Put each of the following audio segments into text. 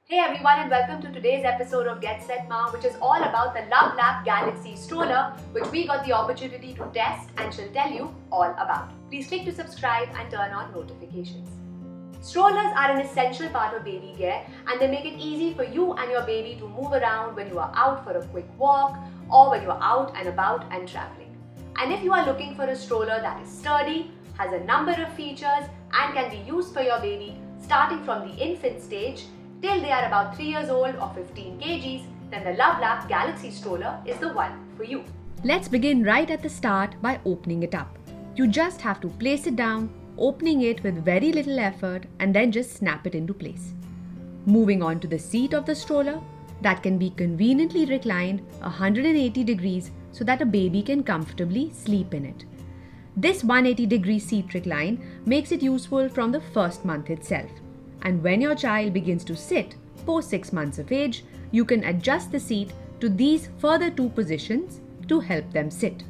Hey everyone, and welcome to today's episode of Get Set Ma, which is all about the Love Lap Galaxy stroller, which we got the opportunity to test and shall tell you all about. Please click to subscribe and turn on notifications. Strollers are an essential part of baby care, and they make it easy for you and your baby to move around when you are out for a quick walk or when you are out and about and traveling. And if you are looking for a stroller that is sturdy, has a number of features and can be used for your baby starting from the infant stage till they are about 3 years old or 15 kgs, then the Love Lap Galaxy stroller is the one for you. Let's begin right at the start by opening it up. You just have to place it down, opening it with very little effort, and then just snap it into place. Moving on to the seat of the stroller, that can be conveniently reclined 180 degrees so that a baby can comfortably sleep in it. This 180-degree seat recline makes it useful from the first month itself. And when your child begins to sit post 6 months of age, you can adjust the seat to these further 2 positions to help them sit.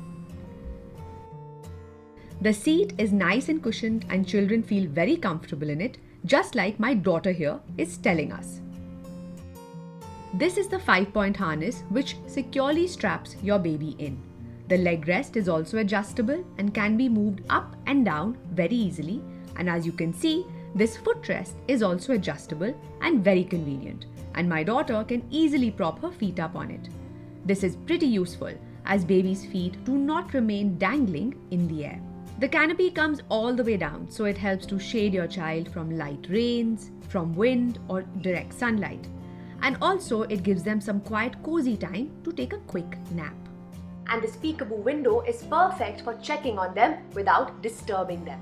The seat is nice and cushioned and children feel very comfortable in it, just like my daughter here is telling us. This is the 5-point harness which securely straps your baby in. The leg rest is also adjustable and can be moved up and down very easily, and as you can see, this footrest is also adjustable and very convenient, and my daughter can easily prop her feet up on it. This is pretty useful as baby's feet do not remain dangling in the air. The canopy comes all the way down, so it helps to shade your child from light rains, from wind or direct sunlight. And also it gives them some quiet cozy time to take a quick nap. And this peekaboo window is perfect for checking on them without disturbing them.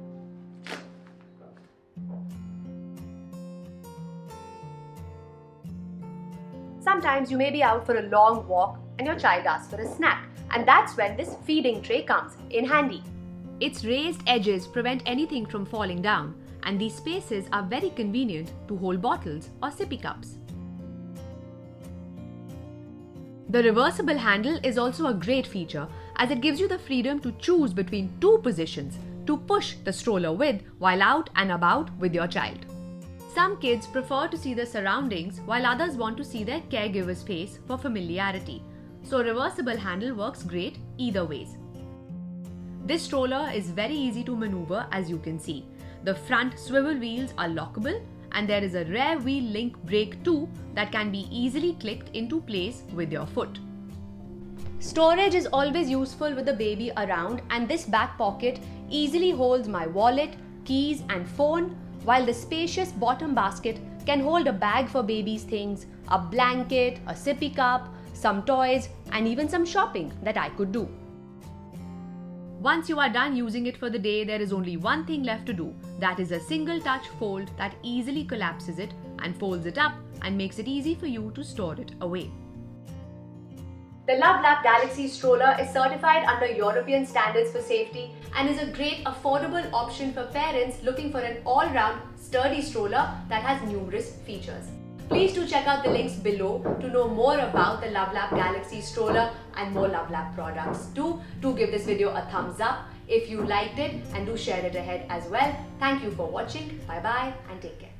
Sometimes you may be out for a long walk and your child asks for a snack, and that's when this feeding tray comes in handy. Its raised edges prevent anything from falling down, and these spaces are very convenient to hold bottles or sippy cups. The reversible handle is also a great feature as it gives you the freedom to choose between 2 positions to push the stroller with while out and about with your child. Some kids prefer to see the surroundings while others want to see their caregiver's face for familiarity. So reversible handle works great either ways. This stroller is very easy to maneuver, as you can see. The front swivel wheels are lockable and there is a rear wheel link brake too that can be easily clicked into place with your foot. Storage is always useful with the baby around, and this back pocket easily holds my wallet, keys and phone, while the spacious bottom basket can hold a bag for baby's things, a blanket, a sippy cup, some toys and even some shopping that I could do. Once you are done using it for the day, there is only one thing left to do. That is a single touch fold that easily collapses it and folds it up and makes it easy for you to store it away. The Love Lap Galaxy stroller is certified under European standards for safety and is a great affordable option for parents looking for an all-round sturdy stroller that has numerous features. Please do check out the links below to know more about the Love Lap Galaxy stroller and more Love Lap products. Do give this video a thumbs up if you liked it, and do share it ahead as well. Thank you for watching. Bye bye and take care.